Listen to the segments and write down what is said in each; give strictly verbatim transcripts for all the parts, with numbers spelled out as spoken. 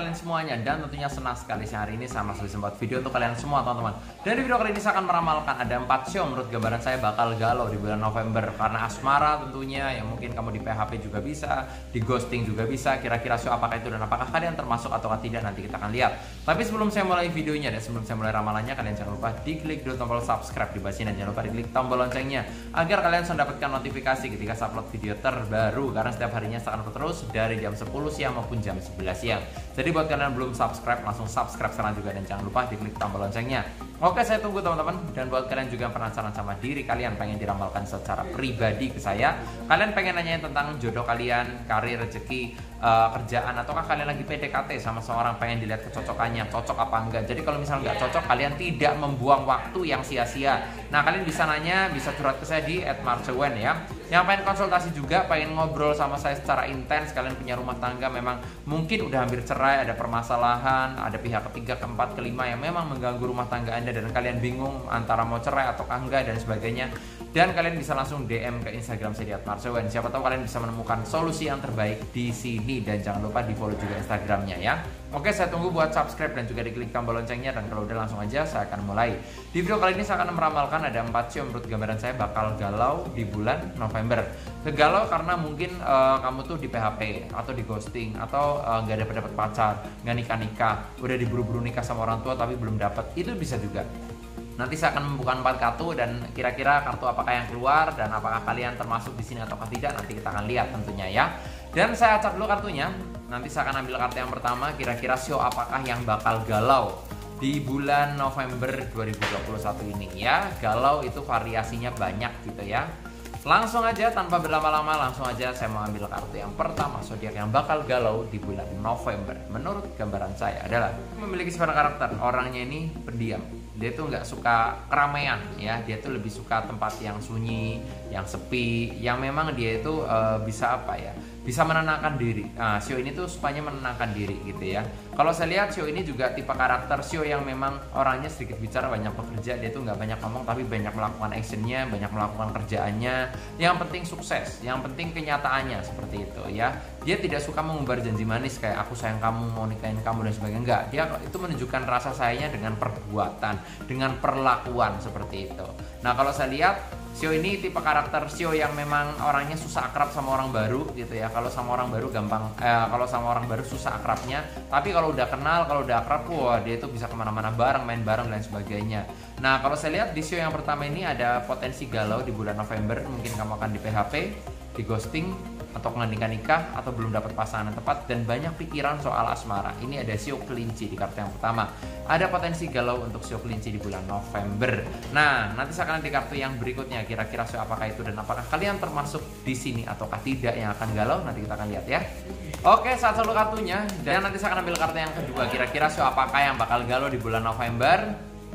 kalian semuanya, dan tentunya senang sekali siang hari ini saya masih bisa membuat video untuk kalian semua teman-teman. Dan di video kali ini saya akan meramalkan ada empat show menurut gambaran saya bakal galau di bulan November. Karena asmara tentunya, yang mungkin kamu di P H P juga bisa, di ghosting juga bisa. Kira-kira show apakah itu dan apakah kalian termasuk atau tidak, nanti kita akan lihat. Tapi sebelum saya mulai videonya dan sebelum saya mulai ramalannya, kalian jangan lupa diklik dulu tombol subscribe di bawah sini, dan jangan lupa diklik tombol loncengnya agar kalian bisa mendapatkan notifikasi ketika saya upload video terbaru. Karena setiap harinya saya akan upload terus dari jam sepuluh siang maupun jam sebelas siang. Jadi buat kalian yang belum subscribe, langsung subscribe sekarang juga, dan jangan lupa diklik tombol loncengnya. Oke, saya tunggu teman-teman. Dan buat kalian juga yang penasaran sama diri kalian, pengen diramalkan secara pribadi ke saya, kalian pengen nanyain tentang jodoh kalian, karir, rezeki, uh, kerjaan, ataukah kalian lagi P D K T sama seorang, pengen dilihat kecocokannya, cocok apa enggak. Jadi kalau misalnya nggak cocok, kalian tidak membuang waktu yang sia-sia. Nah, kalian bisa nanya, bisa curhat ke saya di et marcewen ya. Yang pengen konsultasi juga, pengen ngobrol sama saya secara intens, kalian punya rumah tangga memang mungkin udah hampir cerai, ada permasalahan, ada pihak ketiga, keempat, kelima yang memang mengganggu rumah tangga Anda, dan kalian bingung antara mau cerai atau enggak dan sebagainya, dan kalian bisa langsung D M ke Instagram saya di et marcewen. Siapa tahu kalian bisa menemukan solusi yang terbaik di sini, dan jangan lupa di follow juga Instagramnya ya. Oke, saya tunggu buat subscribe dan juga diklik tombol loncengnya. Dan kalau udah, langsung aja saya akan mulai. Di video kali ini saya akan meramalkan ada empat show menurut gambaran saya bakal galau di bulan November. Kegalau karena mungkin uh, kamu tuh di P H P atau di ghosting, atau uh, gak dapet dapet pacar, gak nikah nikah, udah diburu-buru nikah sama orang tua tapi belum dapat. Itu bisa juga. Nanti saya akan membuka empat kartu, dan kira-kira kartu apakah yang keluar dan apakah kalian termasuk di sini ataukah tidak, nanti kita akan lihat tentunya ya. Dan saya acak dulu kartunya. Nanti saya akan ambil kartu yang pertama, kira-kira show apakah yang bakal galau di bulan November dua ribu dua puluh satu ini ya. Galau itu variasinya banyak gitu ya. Langsung aja tanpa berlama-lama, langsung aja saya mau ambil kartu yang pertama. Zodiak yang bakal galau di bulan November menurut gambaran saya adalah memiliki sifat karakter. Orangnya ini pendiam. Dia tuh nggak suka keramaian ya. Dia tuh lebih suka tempat yang sunyi, yang sepi, yang memang dia itu uh, bisa apa ya, bisa menenangkan diri. Nah, show ini tuh supaya menenangkan diri gitu ya. Kalau saya lihat show ini juga tipe karakter show yang memang orangnya sedikit bicara, banyak bekerja. Dia tuh nggak banyak ngomong tapi banyak melakukan actionnya, banyak melakukan kerjaannya. Yang penting sukses, yang penting kenyataannya seperti itu ya. Dia tidak suka mengumbar janji manis kayak aku sayang kamu, mau nikahin kamu dan sebagainya. Enggak, dia itu menunjukkan rasa sayangnya dengan perbuatan, dengan perlakuan seperti itu. Nah, kalau saya lihat show ini tipe karakter show yang memang orangnya susah akrab sama orang baru gitu ya. Kalau sama orang baru gampang, eh, kalau sama orang baru susah akrabnya. Tapi kalau udah kenal, kalau udah akrab, wah dia itu bisa kemana-mana bareng, main bareng dan sebagainya. Nah, kalau saya lihat di show yang pertama ini ada potensi galau di bulan November. Mungkin kamu akan di P H P, di ghosting, atau nggak nikah-nikah, atau belum dapat pasangan yang tepat, dan banyak pikiran soal asmara. Ini ada show kelinci di kartu yang pertama. Ada potensi galau untuk show kelinci di bulan November. Nah, nanti saya akan di kartu yang berikutnya. Kira-kira show apakah itu dan apakah kalian termasuk di sini ataukah tidak yang akan galau? Nanti kita akan lihat ya. Oke, saat selalu kartunya, dan nanti saya akan ambil kartu yang kedua. Kira-kira show apakah yang bakal galau di bulan November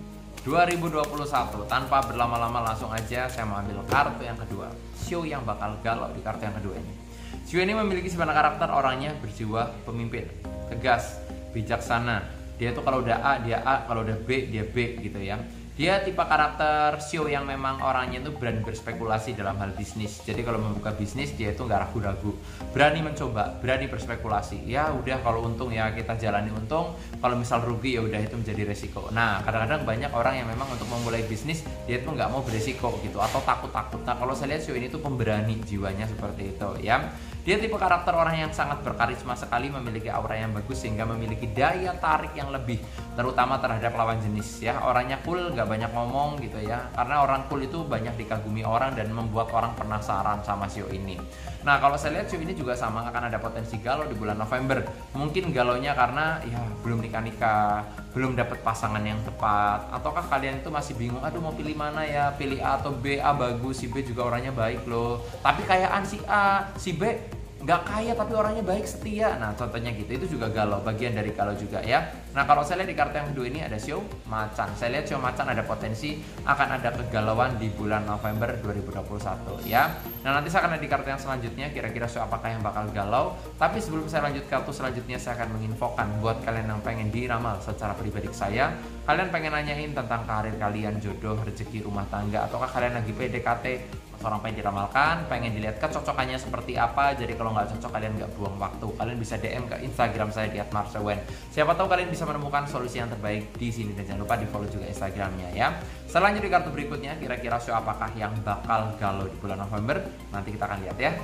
dua ribu dua puluh satu. Tanpa berlama-lama, langsung aja saya mau ambil kartu yang kedua. Show yang bakal galau di kartu yang kedua ini. Show ini memiliki sifat karakter orangnya berjiwa pemimpin, tegas, bijaksana. Dia tuh kalau udah A dia A, kalau udah B dia B gitu ya. Dia tipe karakter show yang memang orangnya tuh berani berspekulasi dalam hal bisnis. Jadi kalau membuka bisnis dia itu nggak ragu-ragu, berani mencoba, berani berspekulasi. Ya udah, kalau untung ya kita jalani untung, kalau misal rugi ya udah itu menjadi resiko. Nah, kadang-kadang banyak orang yang memang untuk memulai bisnis dia tuh nggak mau beresiko gitu, atau takut-takut. Nah, kalau saya lihat show ini tuh pemberani jiwanya seperti itu ya. Dia tipe karakter orang yang sangat berkarisma sekali, memiliki aura yang bagus sehingga memiliki daya tarik yang lebih, terutama terhadap lawan jenis ya. Orangnya cool, nggak banyak ngomong gitu ya. Karena orang cool itu banyak dikagumi orang dan membuat orang penasaran sama show ini. Nah, kalau saya lihat show ini juga sama, akan ada potensi galau di bulan November. Mungkin galaunya karena ya belum nikah-nikah, belum dapat pasangan yang tepat, ataukah kalian itu masih bingung, aduh mau pilih mana ya, pilih A atau B. A bagus, si B juga orangnya baik loh, tapi kayaan si A, si B nggak kaya tapi orangnya baik, setia. Nah, contohnya gitu, itu juga galau, bagian dari galau juga ya. Nah, kalau saya lihat di kartu yang kedua ini ada show macan. Saya lihat show macan ada potensi akan ada kegalauan di bulan November dua ribu dua puluh satu ya. Nah, nanti saya akan ada di kartu yang selanjutnya, kira-kira show apakah yang bakal galau. Tapi sebelum saya lanjut kartu selanjutnya, saya akan menginfokan buat kalian yang pengen diramal secara pribadi ke saya. Kalian pengen nanyain tentang karir kalian, jodoh, rezeki, rumah tangga, ataukah kalian lagi P D K T, seorang pengen diramalkan, pengen dilihat kecocokannya seperti apa. Jadi kalau nggak cocok kalian nggak buang waktu, kalian bisa D M ke Instagram saya di at marcewen. Siapa tahu kalian bisa menemukan solusi yang terbaik di sini, dan jangan lupa di follow juga Instagramnya ya. Selanjutnya di kartu berikutnya, kira-kira show apakah yang bakal galau di bulan November? Nanti kita akan lihat ya.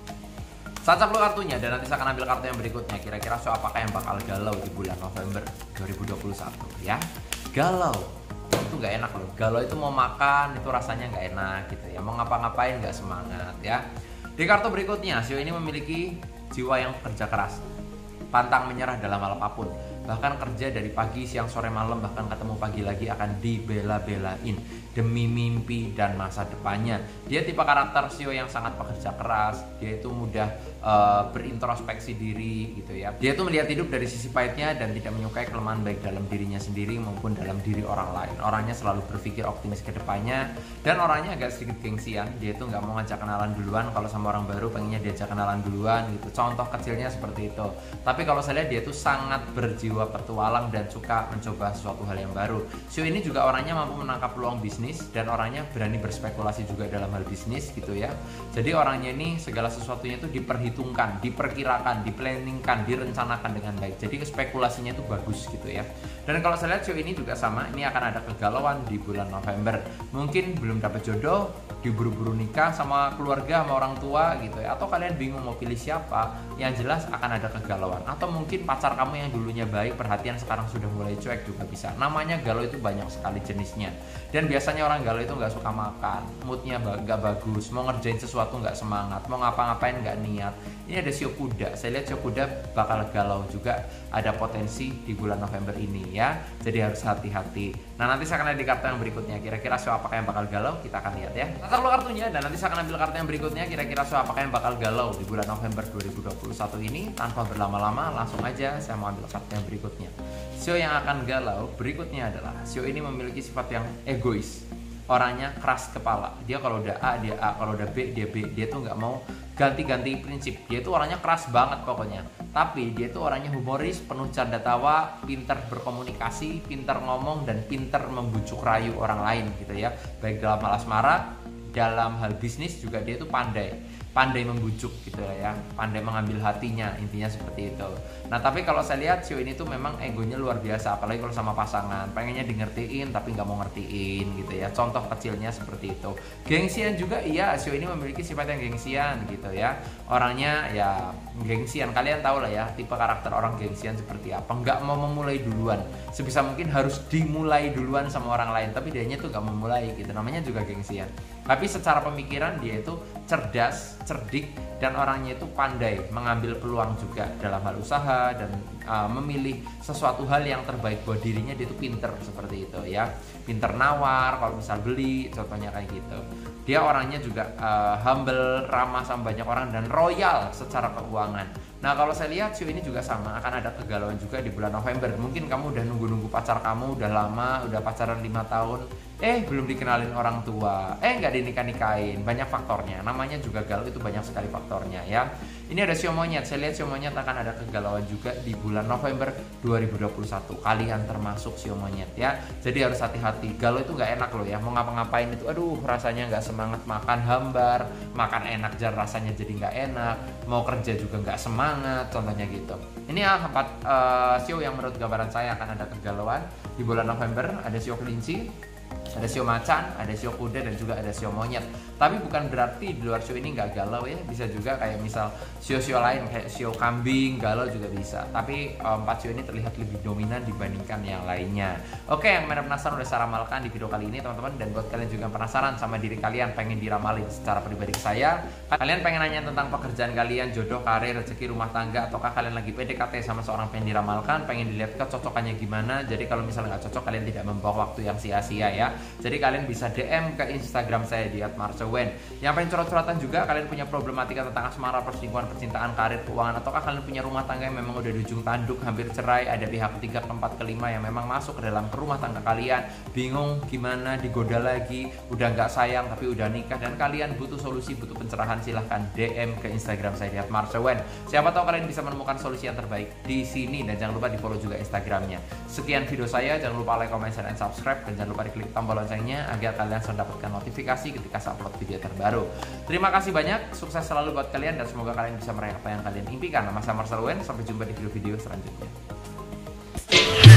Saat dulu kartunya, dan nanti saya akan ambil kartu yang berikutnya. Kira-kira show apakah yang bakal galau di bulan November dua ribu dua puluh satu ya. Galau itu nggak enak loh. Galau itu mau makan itu rasanya nggak enak gitu ya. Mau ngapa-ngapain nggak semangat ya. Di kartu berikutnya, show ini memiliki jiwa yang kerja keras, pantang menyerah dalam hal apapun. Bahkan kerja dari pagi, siang, sore, malam, bahkan ketemu pagi lagi akan dibela-belain demi mimpi dan masa depannya. Dia tipe karakter Shio yang sangat pekerja keras. Dia itu mudah uh, berintrospeksi diri gitu ya. Dia itu melihat hidup dari sisi pahitnya dan tidak menyukai kelemahan baik dalam dirinya sendiri maupun dalam diri orang lain. Orangnya selalu berpikir optimis ke depannya, dan orangnya agak sedikit gengsian. Dia itu nggak mau ngajak kenalan duluan. Kalau sama orang baru pengennya diajak kenalan duluan gitu. Contoh kecilnya seperti itu. Tapi kalau saya lihat dia itu sangat berjiwa petualang dan suka mencoba sesuatu hal yang baru. Shio ini juga orangnya mampu menangkap peluang bisnis, dan orangnya berani berspekulasi juga dalam hal bisnis gitu ya. Jadi orangnya ini segala sesuatunya itu diperhitungkan, diperkirakan, diplanningkan, direncanakan dengan baik. Jadi spekulasinya itu bagus gitu ya. Dan kalau saya lihat Shio ini juga sama, ini akan ada kegalauan di bulan November. Mungkin belum dapat jodoh, diburu-buru nikah sama keluarga, sama orang tua gitu ya. Atau kalian bingung mau pilih siapa, yang jelas akan ada kegalauan. Atau mungkin pacar kamu yang dulunya baik, perhatian sekarang sudah mulai cuek juga bisa. Namanya galau itu banyak sekali jenisnya. Dan biasanya orang galau itu nggak suka makan, moodnya nggak bagus, mau ngerjain sesuatu nggak semangat, mau ngapa-ngapain nggak niat. Ini ada Shio kuda. Saya lihat Shio kuda bakal galau juga, ada potensi di bulan November ini ya. Jadi harus hati-hati. Nah, nanti saya akan lihat di kartu yang berikutnya. Kira-kira Shio apakah yang bakal galau? Kita akan lihat ya. Tatar dulu kartunya, dan nanti saya akan ambil kartu yang berikutnya. Kira-kira Shio apakah yang bakal galau di bulan November dua ribu dua puluh satu ini? Tanpa berlama-lama, langsung aja saya mau ambil kartu yang berikutnya. Shio yang akan galau berikutnya adalah Shio ini memiliki sifat yang egois. Orangnya keras kepala. Dia kalau udah A dia A, kalau udah B dia B. Dia tuh nggak mau ganti-ganti prinsip. Dia tuh orangnya keras banget pokoknya. Tapi dia tuh orangnya humoris, penuh canda tawa, pintar berkomunikasi, pintar ngomong, dan pintar membujuk rayu orang lain gitu ya. Baik dalam hal asmara, dalam hal bisnis juga dia tuh pandai. Pandai membujuk gitu ya, pandai mengambil hatinya, intinya seperti itu. Nah, tapi kalau saya lihat Shio ini tuh memang egonya luar biasa, apalagi kalau sama pasangan, pengennya di ngertiin tapi nggak mau ngertiin gitu ya. Contoh kecilnya seperti itu. Gengsian juga, iya, Shio ini memiliki sifat yang gengsian gitu ya. Orangnya ya gengsian, kalian tahu lah ya tipe karakter orang gengsian seperti apa. Nggak mau memulai duluan, sebisa mungkin harus dimulai duluan sama orang lain, tapi dianya tuh nggak memulai gitu. Namanya juga gengsian. Tapi secara pemikiran dia itu cerdas, cerdik, dan orangnya itu pandai mengambil peluang juga dalam hal usaha, dan uh, memilih sesuatu hal yang terbaik buat dirinya. Dia itu pinter seperti itu ya, pinter nawar kalau misal beli, contohnya kayak gitu. Dia orangnya juga uh, humble, ramah sama banyak orang, dan royal secara keuangan. Nah, kalau saya lihat Shio ini juga sama, akan ada kegalauan juga di bulan November. Mungkin kamu udah nunggu-nunggu pacar kamu udah lama, udah pacaran lima tahun, eh belum dikenalin orang tua, eh nggak dinikah-nikahin. Banyak faktornya, namanya juga galau itu banyak sekali faktornya ya. Ini ada Shio monyet. Saya lihat Shio monyet akan ada kegalauan juga di bulan November dua ribu dua puluh satu. Kalian termasuk Shio monyet ya. Jadi harus hati-hati. Galau itu nggak enak loh ya. Mau ngapa-ngapain itu, aduh rasanya nggak semangat. Makan hambar, makan enak jar rasanya jadi nggak enak. Mau kerja juga nggak semangat. Contohnya gitu. Ini ya empat uh, Shio yang menurut gambaran saya akan ada kegalauan di bulan November. Ada Shio kelinci, ada Shio macan, ada Shio kuda, dan juga ada Shio monyet. Tapi bukan berarti di luar Shio ini nggak galau ya. Bisa juga kayak misal Shio-Shio lain kayak Shio kambing galau juga bisa. Tapi empat Shio ini terlihat lebih dominan dibandingkan yang lainnya. Oke, yang mana penasaran udah saya ramalkan di video kali ini teman-teman. Dan buat kalian juga yang penasaran sama diri kalian, pengen diramalin secara pribadi ke saya, kalian pengen nanya tentang pekerjaan kalian, jodoh, karir, rezeki, rumah tangga, ataukah kalian lagi P D K T sama seorang pengen diramalkan, pengen dilihat kecocokannya gimana. Jadi kalau misalnya nggak cocok, kalian tidak membawa waktu yang sia-sia ya. Jadi kalian bisa D M ke Instagram saya di at marcewen. Yang pengen curhat-curhatan juga, kalian punya problematika tentang asmara, perselingkuhan, percintaan, karir, keuangan, ataukah kalian punya rumah tangga yang memang udah di ujung tanduk, hampir cerai, ada pihak ketiga, keempat, kelima yang memang masuk ke dalam rumah tangga kalian, bingung gimana, digoda lagi, udah nggak sayang tapi udah nikah, dan kalian butuh solusi, butuh pencerahan, silahkan D M ke Instagram saya di at marcewen. Siapa tahu kalian bisa menemukan solusi yang terbaik di sini, dan jangan lupa di follow juga Instagramnya. Sekian video saya, jangan lupa like, comment, share, and subscribe, dan jangan lupa diklik tombol tombol loncengnya agar kalian selalu dapatkan notifikasi ketika saya upload video terbaru. Terima kasih banyak, sukses selalu buat kalian dan semoga kalian bisa meraih apa yang kalian impikan. Nama saya Marcel Wen, sampai jumpa di video-video selanjutnya.